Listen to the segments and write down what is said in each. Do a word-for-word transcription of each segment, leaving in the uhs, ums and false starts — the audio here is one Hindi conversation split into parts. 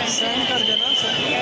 सेंड कर देना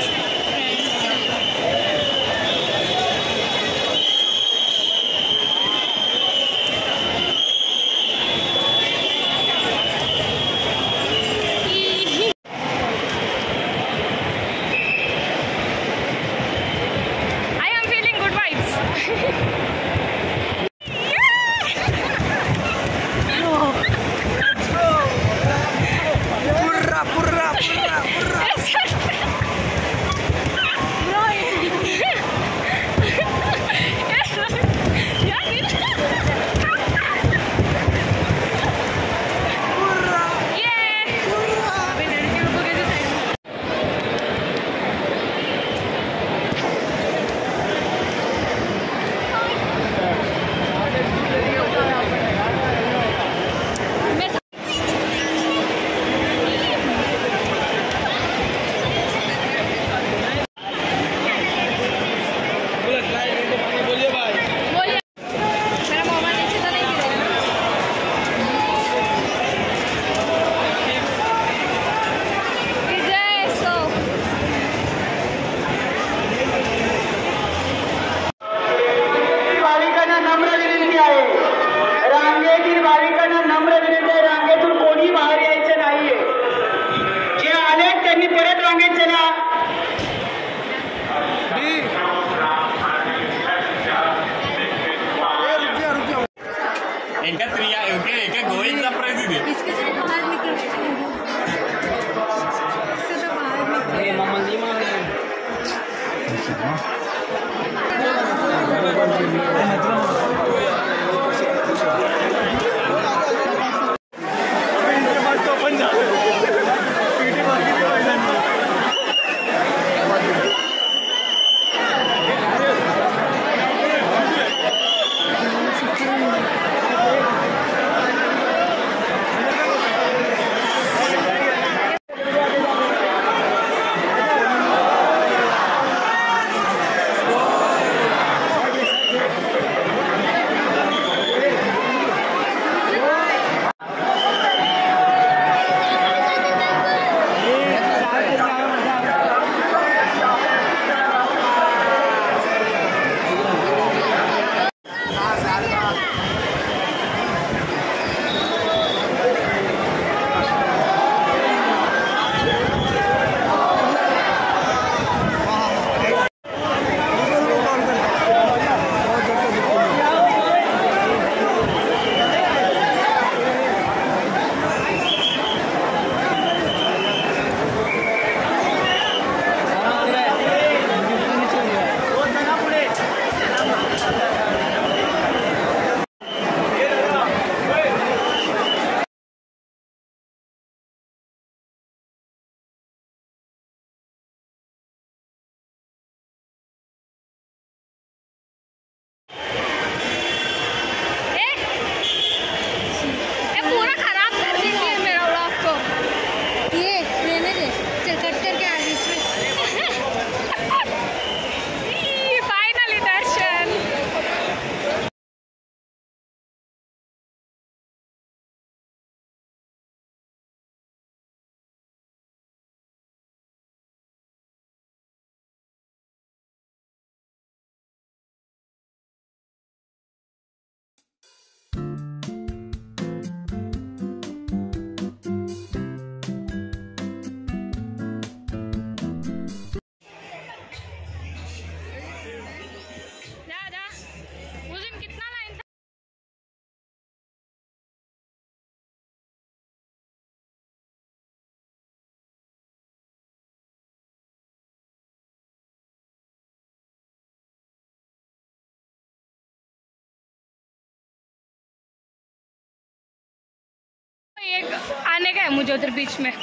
एक आने का है मुझे उधर बीच में।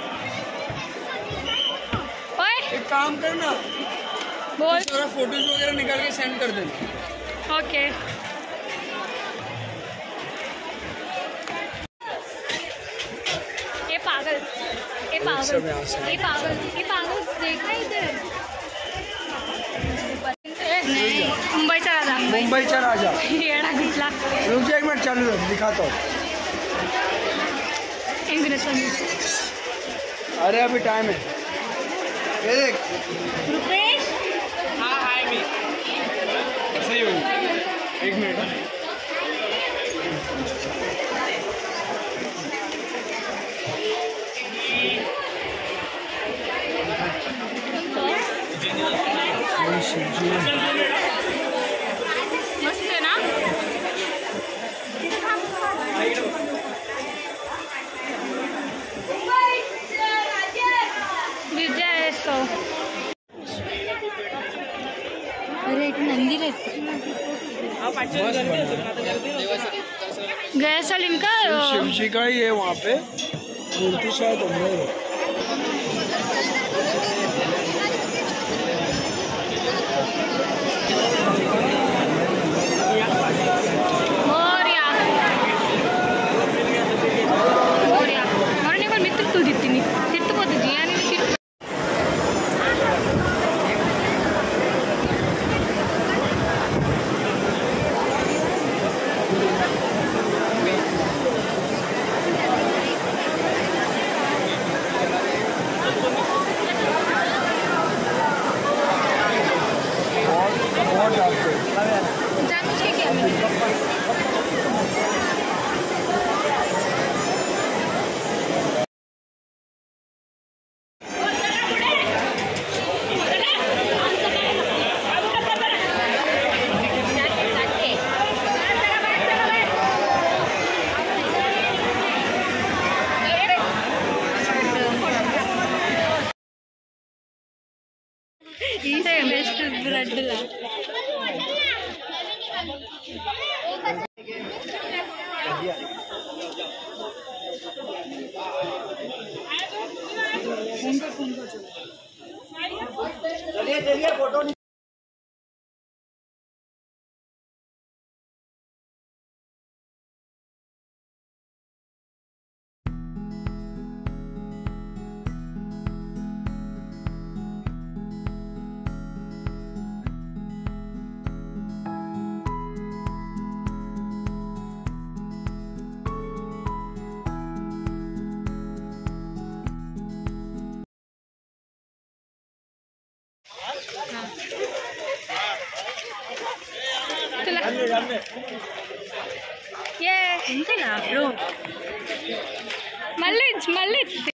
ओए एक काम करना, बोल, सारा फोटोज वगैरह निकाल के सेंड कर देना। ओके। ये पागल, ये पागल, ये पागल, ये पागल देखा इधर। नहीं, मुंबई चला जा, मुंबई चला जा। येड़ा घुटला। रुक जा एक मिनट, चालू रख, दिखाता हूँ। अरे अरे अभी टाइम है। ये देख रुपेश हाँ हाय मी सही हो एक मिनट मस्त है ना। विजय सो अरे एक नंदी रहती गया साल इनका शिव जी का ही है वहाँ पे मूर्ति शायद अंदर है। मोरिया मोरिया मोरने को मित्र तू दित्ती नहीं तिर्त पोते जिया नहीं तिर्त जानबूझ के किया मैंने। इसे बेस्ट ब्रेड ला चलिए चलिए फोटो ये మళ్ళీ మళ్ళీ